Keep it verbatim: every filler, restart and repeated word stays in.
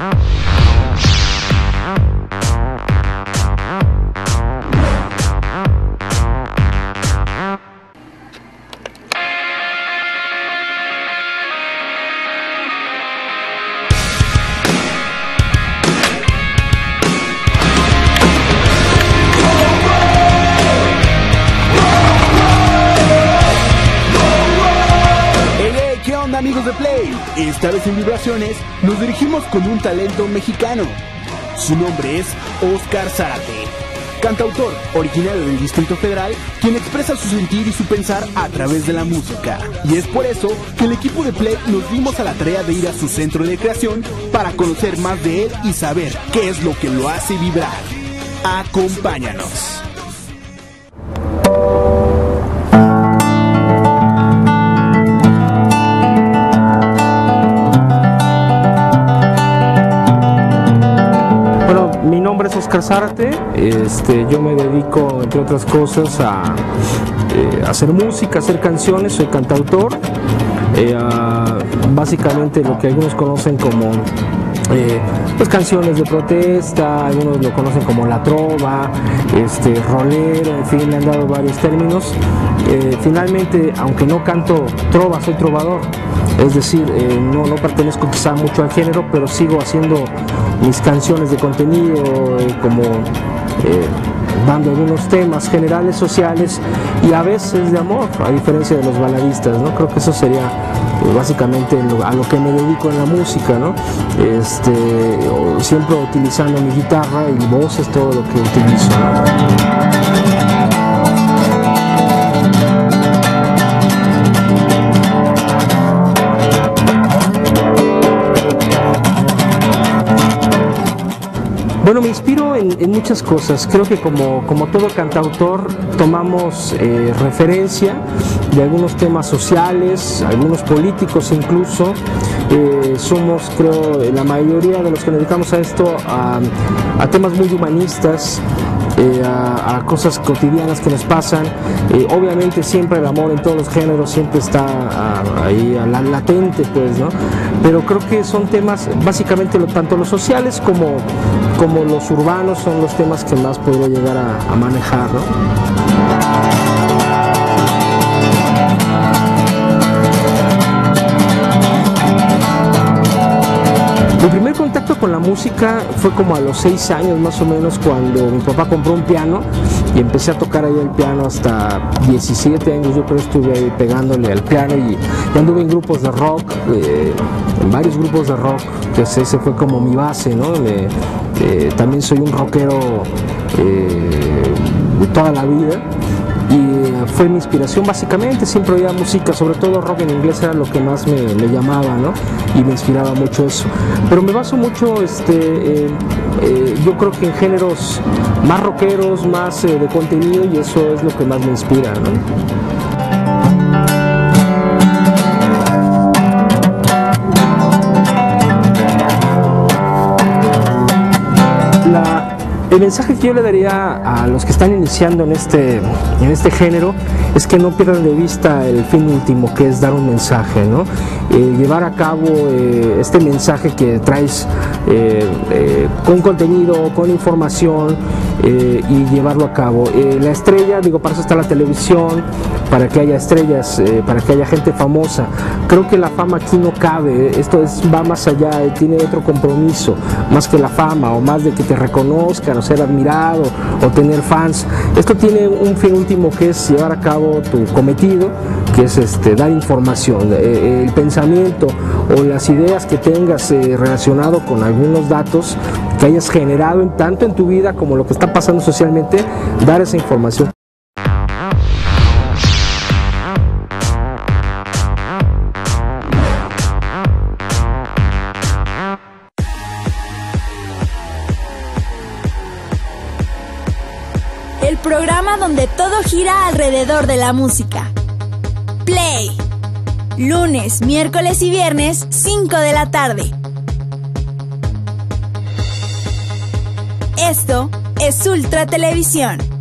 Amigos de Play, esta vez en Vibraciones nos dirigimos con un talento mexicano. Su nombre es Óscar Zárate, cantautor originario del Distrito Federal, quien expresa su sentir y su pensar a través de la música. Y es por eso que el equipo de Play nos dimos a la tarea de ir a su centro de creación para conocer más de él y saber qué es lo que lo hace vibrar. Acompáñanos. Mi nombre es Óscar Zárate, este, yo me dedico, entre otras cosas, a, eh, a hacer música, a hacer canciones, soy cantautor, eh, a, básicamente lo que algunos conocen como eh, pues canciones de protesta, algunos lo conocen como la trova, este, rolero, en fin, le han dado varios términos. Eh, finalmente, aunque no canto trova, soy trovador, es decir, eh, no, no pertenezco quizá mucho al género, pero sigo haciendo mis canciones de contenido, eh, como eh, dando algunos temas generales, sociales y a veces de amor, a diferencia de los baladistas, ¿no? Creo que eso sería eh, básicamente lo, a lo que me dedico en la música, ¿no? Este, siempre utilizando mi guitarra y voz es todo lo que utilizo, ¿no? Bueno, me inspiro en, en muchas cosas. Creo que como, como todo cantautor tomamos eh, referencia de algunos temas sociales, algunos políticos incluso. Eh, somos, creo, la mayoría de los que nos dedicamos a esto, a, a temas muy humanistas, eh, a, a cosas cotidianas que nos pasan. Eh, obviamente siempre el amor en todos los géneros siempre está a, ahí a la, latente, pues, ¿no? Pero creo que son temas, básicamente lo, tanto los sociales como, como los urbanos son los temas que más podría llegar a, a manejar, ¿no? Mi primer contacto con la música fue como a los seis años más o menos, cuando mi papá compró un piano y empecé a tocar ahí el piano hasta diecisiete años. Yo creo que estuve ahí pegándole al piano y, y anduve en grupos de rock, eh, en varios grupos de rock, que ese fue como mi base, ¿no? De, eh, también soy un rockero eh, de toda la vida. Y fue mi inspiración básicamente, siempre oía música, sobre todo rock en inglés era lo que más me, me llamaba, ¿no? Y me inspiraba mucho eso. Pero me baso mucho, este, eh, eh, yo creo que en géneros más rockeros, más eh, de contenido, y eso es lo que más me inspira, ¿no? El mensaje que yo le daría a los que están iniciando en este, en este género es que no pierdan de vista el fin último, que es dar un mensaje, ¿no? Eh, llevar a cabo eh, este mensaje que traes eh, eh, con contenido, con información, eh, y llevarlo a cabo. Eh, la estrella, digo, para eso está la televisión, para que haya estrellas, eh, para que haya gente famosa. Creo que la fama aquí no cabe, esto es, va más allá, tiene otro compromiso, más que la fama o más de que te reconozcan, o ser admirado o tener fans. Esto tiene un fin último, que es llevar a cabo tu cometido, que es este, dar información, eh, el pensamiento o las ideas que tengas eh, relacionado con algunos datos que hayas generado en, tanto en tu vida como lo que está pasando socialmente, dar esa información. El programa donde todo gira alrededor de la música. Play. Lunes, miércoles y viernes, cinco de la tarde. Esto es Ultra Televisión.